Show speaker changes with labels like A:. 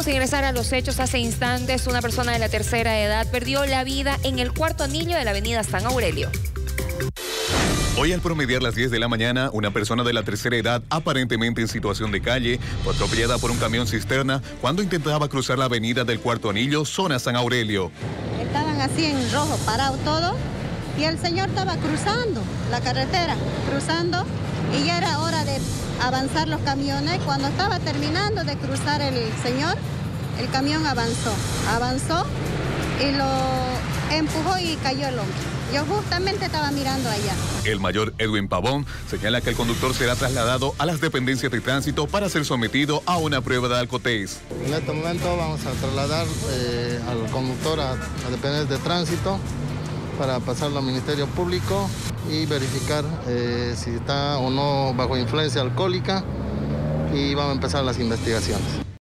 A: Vamos a ingresar a los hechos. Hace instantes, una persona de la tercera edad perdió la vida en el cuarto anillo de la avenida San Aurelio.
B: Hoy al promediar las 10 de la mañana, una persona de la tercera edad, aparentemente en situación de calle, fue atropellada por un camión cisterna cuando intentaba cruzar la avenida del Cuarto Anillo, zona San Aurelio.
C: Estaban así en rojo, parado todo, y el señor estaba cruzando la carretera, y ya era hora de avanzar los camiones. Cuando estaba terminando de cruzar el señor, el camión avanzó y lo empujó y cayó el hombre. Yo justamente estaba mirando allá.
B: El mayor Edwin Pavón señala que el conductor será trasladado a las dependencias de tránsito para ser sometido a una prueba de alcotés.
D: En este momento vamos a trasladar al conductor a dependencias de tránsito para pasarlo al Ministerio Público y verificar si está o no bajo influencia alcohólica, y vamos a empezar las investigaciones.